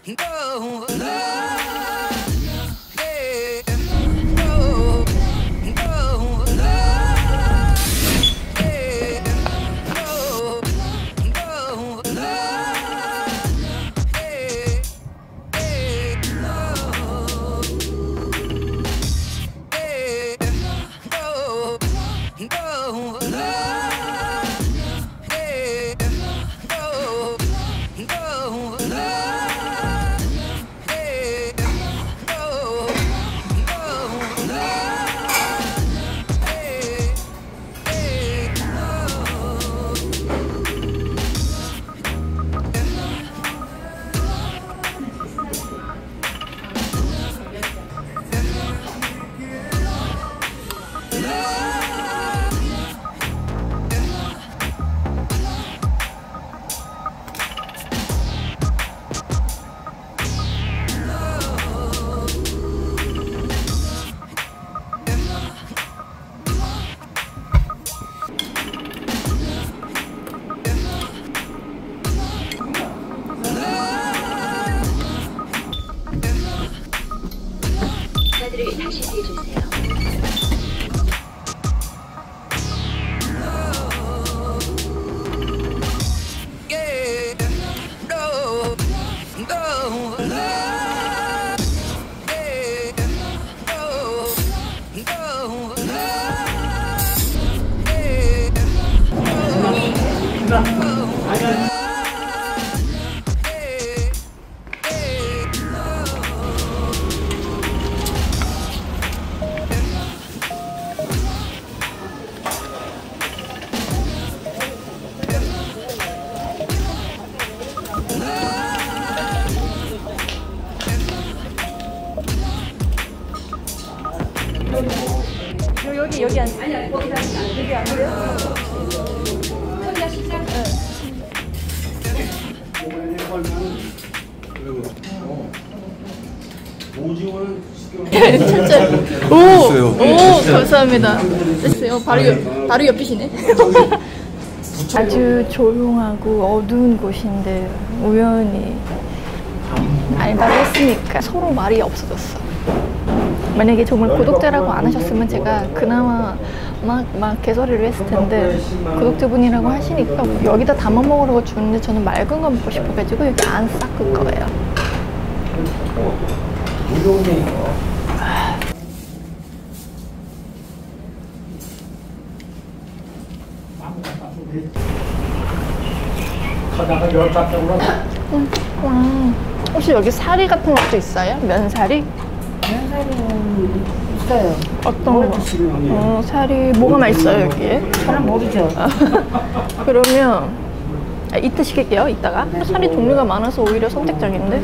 다시 해주세요. 여기 앉아. 아니야, 거기 앉아. 여기 앉아요? 혼자 시작? 오, 감사합니다. 됐어요. 바로 옆이시네. 아주 조용하고 어두운 곳인데 우연히 알바를 했으니까 서로 말이 없어졌어. 만약에 정말 구독자라고 안 하셨으면 제가 그나마 막 개소리를 했을 텐데 구독자분이라고 하시니까 여기다 담아 먹으라고 주는데 저는 맑은 거 먹고 싶어가지고 여기 안 닦을 거예요. 혹시 여기 사리 같은 것도 있어요? 면사리? 면사리는 있어요. 어떤 거? 사리 뭐가 맛있어요 여기에? 저는 모르죠. 그러면 이따 시킬게요. 이따가 사리 종류가 많아서 오히려 선택적인데.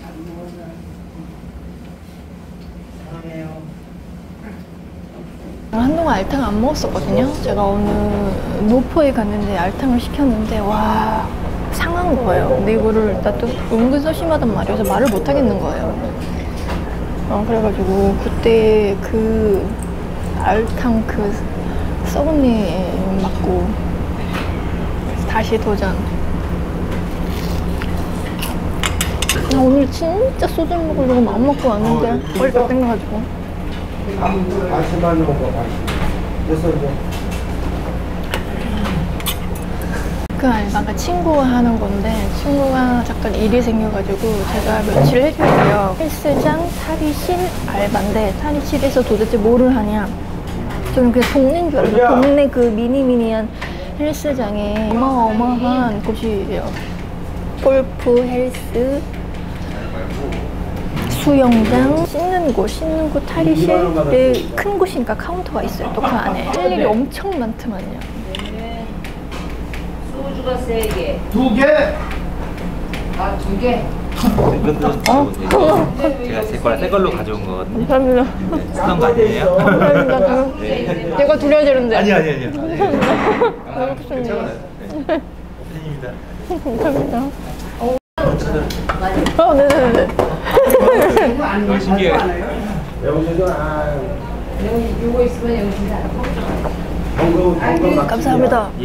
한동안 알탕 안 먹었었거든요. 제가 어느 노포에 갔는데 알탕을 시켰는데 와 상한 거예요. 근데 이거를 나 또 은근 소심하단 말이어서 말을 못 하겠는 거예요. 그래가지고 그때 그 알탕 그 썩은 내 맞고 다시 도전. 나 오늘 진짜 소주 먹으려고 마음 먹고 왔는데 머리 딱 땡겨가지고. 그 알바가 친구가 하는 건데 친구가 잠깐 일이 생겨가지고 제가 며칠 해줘요. 헬스장 탈의실 알바인데 탈의실에서 도대체 뭐를 하냐. 저는 그냥 동네인 줄 알았어요. 동네 그 미니미니한 헬스장에 어마어마한 곳이에요. 골프, 헬스, 수영장, 씻는 곳, 탈의실 큰 곳이니까 카운터가 있어요. 또 그 안에 할 일이 엄청 많더만요. 소주가 3개. 2개? 아, 2개? 제가 제 거라 새 걸로 가져온 거거든요. 감사합니다. 쓰던 거 아니에요? 감사합니다. 네. 제가 드려야 되는데. 아니요. 너무 좋습니다. 팬입니다. 감사합니다. 네네네. 너무 신기해요. 요거 있으면 여기 감사합니다. 예.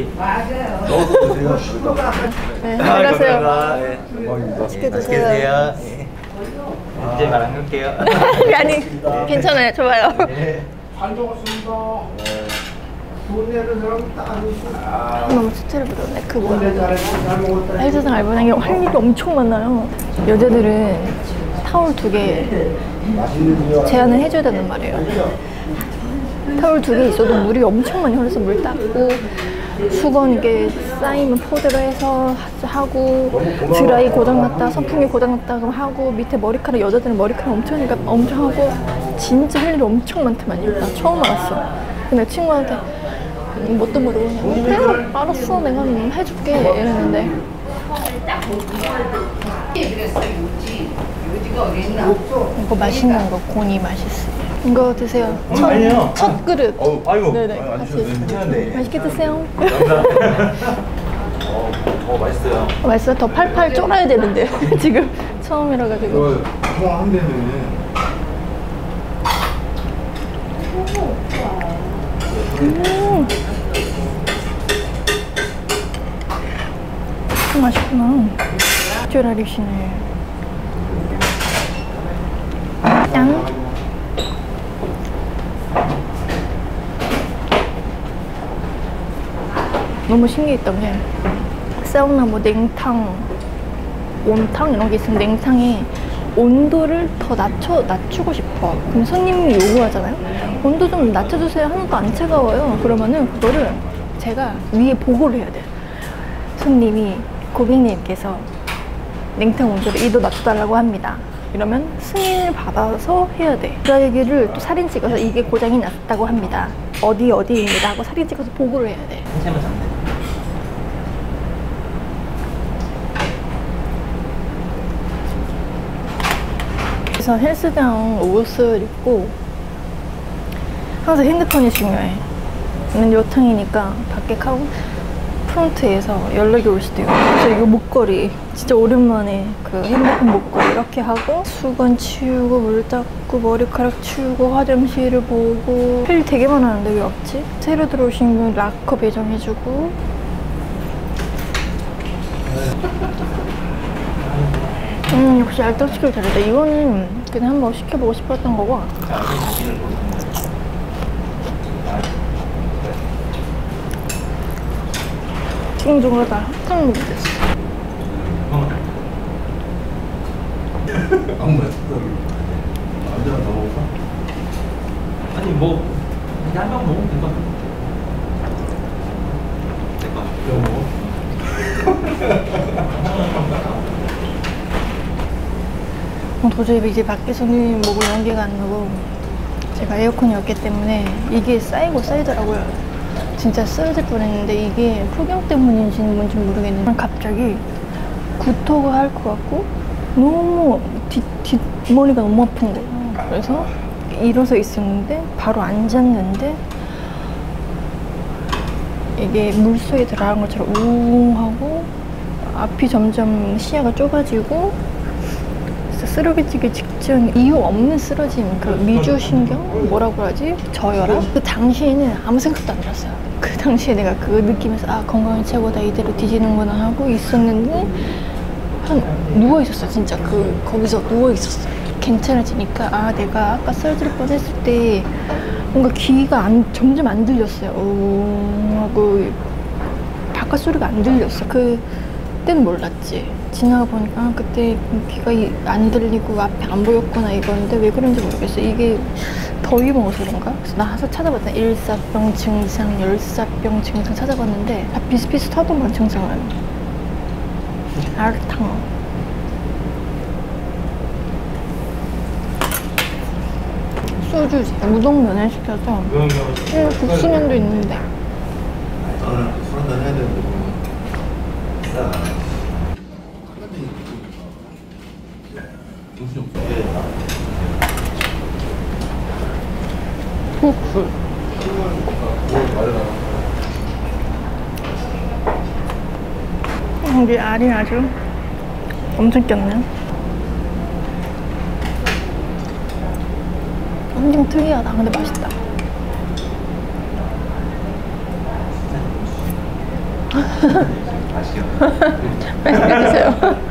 네, 잘 가세요. 맛있게 드세요. 드세요. 예. 이제 말 안 할게요. 아니, 괜찮아요. 좋아요. 잘 먹었습니다. 돈 내는 사람 딱 너무 스트레스 받았네. 그 뭐야. 잘 먹었다. 헬스장 알바생이 할 일이 엄청 많아요. 여자들은 타월 2개 제한을 해줘야 된단 말이에요. 타월 2개 있어도 물이 엄청 많이 흘러서 물 닦고 수건 이게 쌓이면 포대로 해서 하고 드라이 고장났다 선풍기 고장났다 그럼 하고 밑에 머리카락 여자들은 머리카락 엄청 하니까 엄청 하고 진짜 할 일이 엄청 많더만요. 나 처음 알았어. 근데 친구한테 뭣도 모르고 그래 알았어 내가 해줄게 이랬는데 이거 맛있는 거 고니 맛있어. 이거 드세요. 아니요. 첫 그릇. 아이고. 네네. 안 같이. 주셔도 괜찮은데. 맛있게 드세요. 감사합니다. 맛있어요. 맛있어? 더 팔팔 쫄아야 되는데요. 지금 처음이라 가지고. 통화한 데는 맛있구나. 쫄아리시네. 양. 너무 신기했던 게 사우나 뭐 냉탕, 온탕 이런 게 있으면 냉탕에 온도를 더 낮추고 싶어. 그럼 손님이 요구하잖아요. 온도 좀 낮춰주세요. 하나도 안 차가워요. 그러면은 그거를 제가 위에 보고를 해야 돼요. 손님이 고객님께서 냉탕 온도를 2도 낮춰달라고 합니다. 이러면 승인을 받아서 해야 돼. 그 얘기를 또 사진 찍어서 이게 고장이 났다고 합니다. 어디입니다 하고 사진 찍어서 보고를 해야 돼. 한참은 잡네. 그래서 헬스장 옷을 입고 항상 핸드폰이 중요해. 근데 요탕이니까 밖에 가고 프론트에서 연락이 올 수도 있고. 그래서 이거 목걸이 진짜 오랜만에 그 핸드폰 목걸이 이렇게 하고 수건 치우고 물 닦고 머리카락 치우고 화장실을 보고 할 일 되게 많았는데 왜 없지? 새로 들어오신 분 락커 배정해주고 역시 알뜰 시키기 잘했다. 이거는 그냥 한번 시켜보고 싶었던 거고. 찡중하다. 탕 됐어. 남자가 더 먹을까? 아니 뭐 이제 한 병 먹으면 될 것 같아. 될것 같아. 너 먹어? 도저히 이제 밖에서는 목을 연기가 안 나고 제가 에어컨이 없기 때문에 이게 쌓이고 쌓이더라고요. 진짜 쓰러질 뻔했는데 이게 폭염 때문인지는 뭔지 모르겠는데 갑자기 구토가 할 것 같고 너무 뒷머리가 너무 아픈 거예요. 그래서 일어서 있었는데 바로 앉았는데 이게 물속에 들어간 것처럼 우웅 하고 앞이 점점 시야가 좁아지고 쓰러지기 직전 이유 없는 쓰러짐, 그 미주신경? 뭐라고 하지? 저혈압? 그 당시에는 아무 생각도 안 들었어요. 그 당시에 내가 그 느끼면서 아 건강이 최고다 이대로 뒤지는구나 하고 있었는데 한 누워있었어. 진짜 거기서 누워있었어. 괜찮아지니까 아 내가 아까 쓰러질 뻔했을 때 뭔가 귀가 점점 안 들렸어요. 하고 바깥 소리가 안 들렸어. 그때는 몰랐지. 지나가 보니까 아, 그때 귀가 안 들리고 앞에 안 보였구나 이거였는데 왜 그런지 모르겠어. 이게 더위 먹어서 그런가? 그래서 나가서 찾아봤다. 일사병 증상, 열사병 증상 찾아봤는데 다 비슷비슷하더만 증상은. 알탕. 소주 우동면을 시켜서 국수면도 있는데 나는 술 한잔 해야 되는데 국수. 여기 알이 아주 엄청 꼈네. 엄청 특이하다. 근데 맛있다. 맛있게. 맛있게 드세요.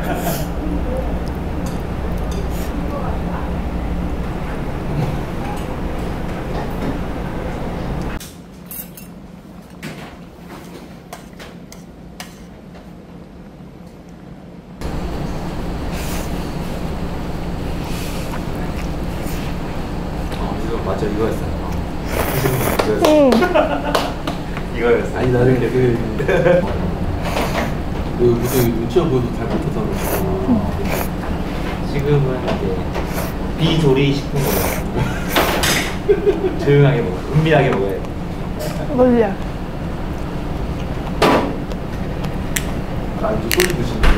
이거 맞죠? 이거였어요. 이거였어. 이거였어. 아니 나는 그 무슨 유치원 보도 잘 못해서 지금은 이제 비조리 식품 먹어요. 조용하게 먹어. 은밀하게 먹어야 돼. 몰라. 안주 소주 드시는 거.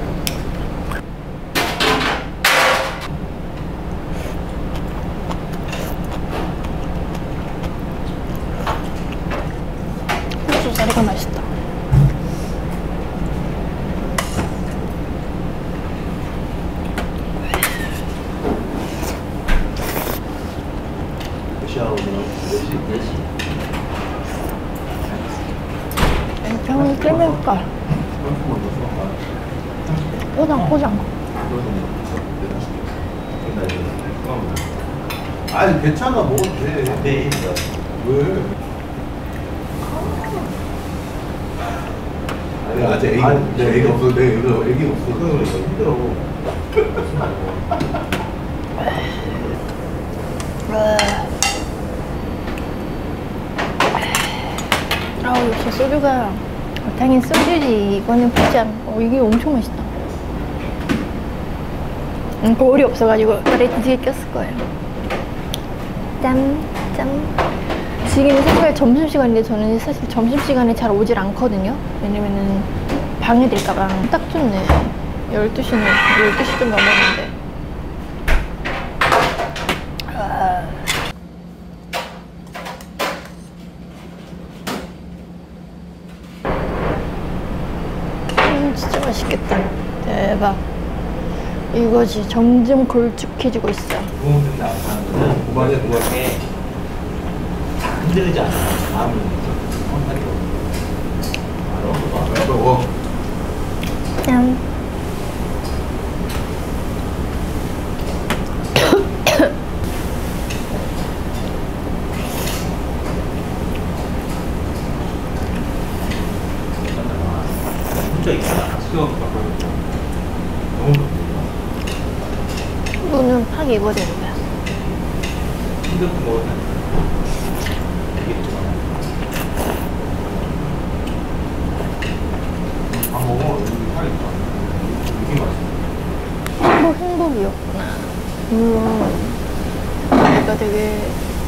고추자리가 맛있다. 몇 시야 오늘? 4시? 병은 끓일까? 한푼만 더 써봐. 포장. 아니 괜찮아 먹어도 돼. 네, 있어. 왜? 아니 아직 애기 내 애기 없어. 내 애기 없어. 그래서 힘들어. 아우 역시 소주가 당연히 소주지. 이거는 포장. 이게 엄청 맛있다. 거울이 없어가지고 발에 뒤지게 꼈을 거예요. 짠. 지금 생각에 점심시간인데 저는 사실 점심시간에 잘 오질 않거든요. 왜냐면은 방해될까봐. 딱 좋네. 12시쯤 넘었는데. 진짜 맛있겠다. 대박. 이거지. 점점 걸쭉해지고 있어. 부모님 나오는 거는 고만이야, 고만. 그렇게 다 흔들리지 않아. 마음을 왜 먹어? 짠. 혼자 있어. 수영 바꿔줬고. 너무 눈은 팍 익어지는 거야. 힘들고 먹었나? 밥 먹어. 여기 살이 있다. 이게 맛있어. 행복이었구나. 물론 내가 되게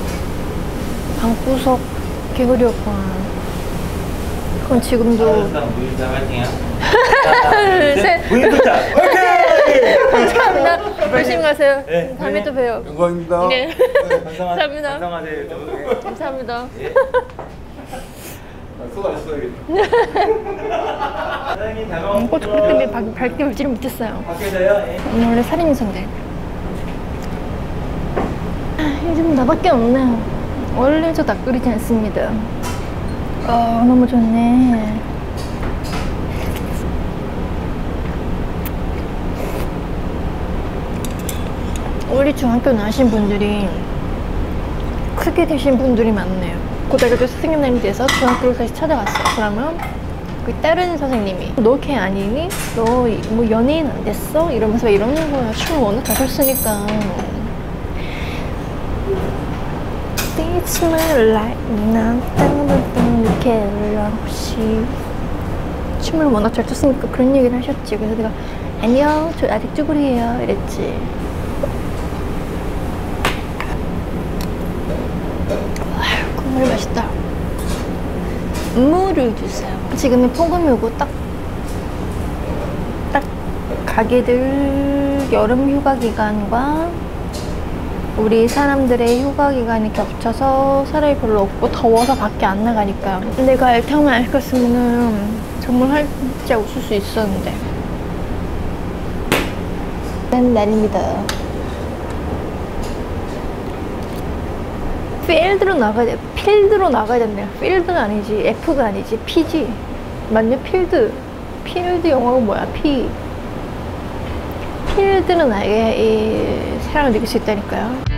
방구석 개구리였구나. 그건 지금도 무인사 화이팅이야. 셋. 무인부터. 오케이. 감사합니다. 열심히 가세요. 네. 다음에 또 봬요. 영광입니다. 네. 감사합니다. 건강하세요. 감사합니다. 수고하셨어요. 사장님 잘 먹었습니다. 고추 때문에 밝게 울지를 못했어요. 밖에서요. 예. 원래 살인이선데. 요즘 나밖에 없네. 원래 저 닭 끓이지 않습니다. 너무 좋네. 우리 중학교 나오신 분들이 크게 되신 분들이 많네요. 고등학교 선생님 날이 돼서 중학교를 다시 찾아갔어요. 그러면 그 다른 선생님이 너 걔 아니니? 너 뭐 연예인 안 됐어? 이러면서 이러는 거야. 춤을 워낙 잘 췄으니까. It's my life. 난 땅땅땅 이렇게 혹시 춤을 워낙 잘 췄으니까 그런 얘기를 하셨지. 그래서 내가 아니요, 저 아직 쭈구리예요 이랬지. 국물 맛있다. 물을 주세요. 지금이 폭염이고 딱 가게들 여름 휴가 기간과 우리 사람들의 휴가 기간이 겹쳐서 사람이 별로 없고 더워서 밖에 안 나가니까. 내가 알탕만 안 시켰으면은 정말 진짜 웃을 수 있었는데. 난 날입니다. 필드로 나가야 돼. 필드로 나가야 된대. 필드가 아니지. F가 아니지. P지. 맞네. 필드 영어가 뭐야? 필드는 나에게 이 사랑을 느낄 수 있다니까요.